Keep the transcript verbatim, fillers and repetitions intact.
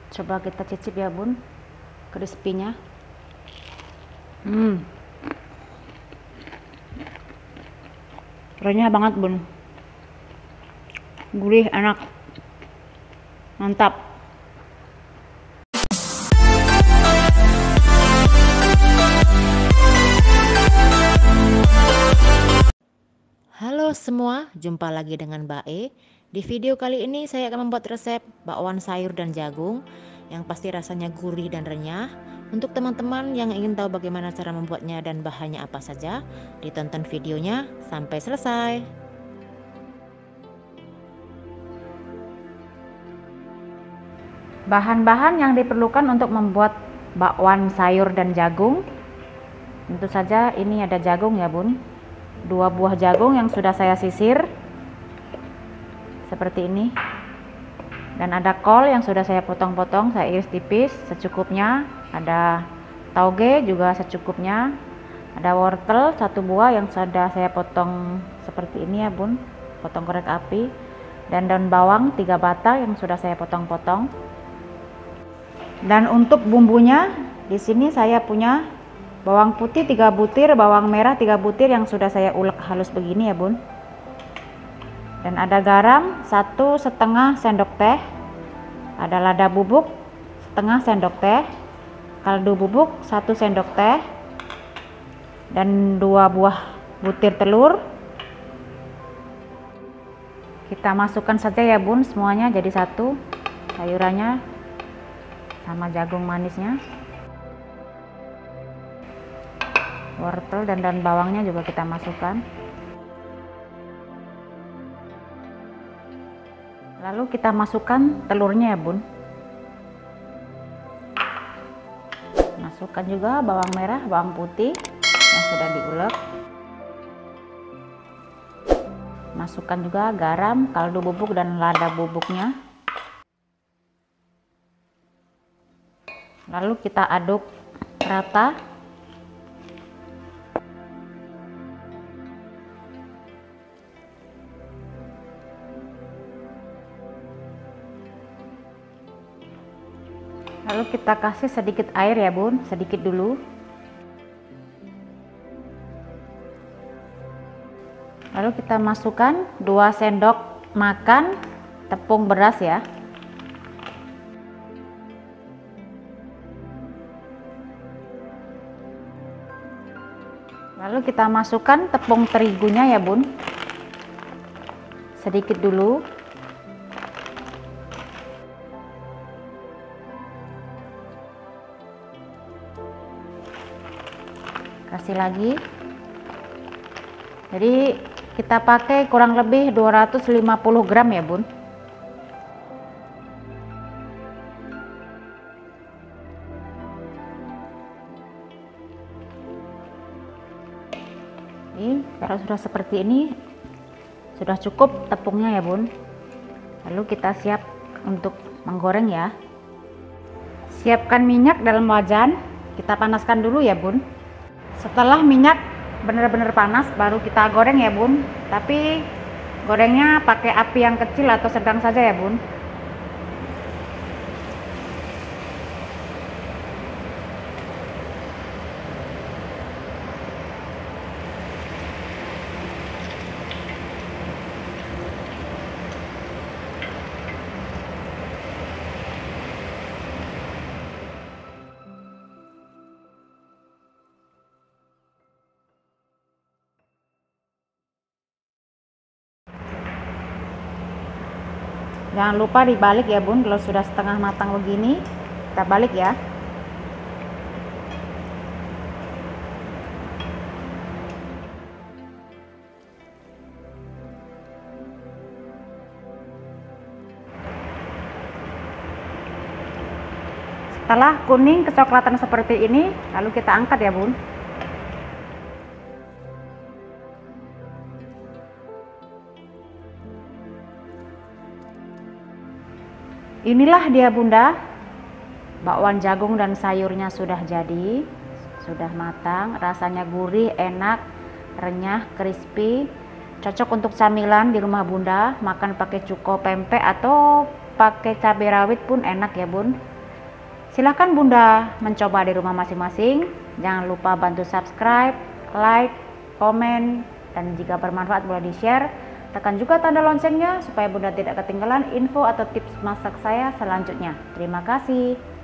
Coba kita cicip ya bun, crispy-nya. Hmm, renyah banget bun, gurih, enak, mantap. Halo semua, jumpa lagi dengan Mbak E. Di video kali ini saya akan membuat resep bakwan sayur dan jagung yang pasti rasanya gurih dan renyah. Untuk teman-teman yang ingin tahu bagaimana cara membuatnya dan bahannya apa saja, ditonton videonya sampai selesai. Bahan-bahan yang diperlukan untuk membuat bakwan sayur dan jagung, tentu saja ini ada jagung ya bun, dua buah jagung yang sudah saya sisir seperti ini, dan ada kol yang sudah saya potong-potong, saya iris tipis secukupnya, ada tauge juga secukupnya, ada wortel satu buah yang sudah saya potong seperti ini ya bun, potong korek api, dan daun bawang tiga batang yang sudah saya potong-potong. Dan untuk bumbunya di sini saya punya bawang putih tiga butir, bawang merah tiga butir yang sudah saya ulek halus begini ya bun. Dan ada garam satu setengah sendok teh, ada lada bubuk setengah sendok teh, kaldu bubuk satu sendok teh, dan dua buah butir telur. Kita masukkan saja ya bun semuanya jadi satu, sayurannya sama jagung manisnya, wortel dan daun bawangnya juga kita masukkan. Lalu kita masukkan telurnya ya bun. Masukkan juga bawang merah, bawang putih yang sudah diulek. Masukkan juga garam, kaldu bubuk dan lada bubuknya. Lalu kita aduk rata. Lalu kita kasih sedikit air ya bun, sedikit dulu. Lalu kita masukkan dua sendok makan tepung beras ya. Lalu kita masukkan tepung terigunya ya bun, sedikit dulu. Kasih lagi. Jadi kita pakai kurang lebih dua ratus lima puluh gram ya bun. Ini kalau sudah seperti ini sudah cukup tepungnya ya bun. Lalu kita siap untuk menggoreng ya. Siapkan minyak dalam wajan, kita panaskan dulu ya bun. Setelah minyak benar-benar panas baru kita goreng ya bun, tapi gorengnya pakai api yang kecil atau sedang saja ya bun. Jangan lupa dibalik ya bun, kalau sudah setengah matang begini kita balik ya. Setelah kuning kecoklatan seperti ini, lalu kita angkat ya bun. Inilah dia bunda, bakwan jagung dan sayurnya sudah jadi, sudah matang, rasanya gurih, enak, renyah, crispy, cocok untuk camilan di rumah bunda, makan pakai cuko pempek atau pakai cabai rawit pun enak ya bun. Silahkan Bunda mencoba di rumah masing-masing. Jangan lupa bantu subscribe, like, komen, dan jika bermanfaat boleh di-share. Tekan juga tanda loncengnya supaya Bunda tidak ketinggalan info atau tips masak saya selanjutnya. Terima kasih.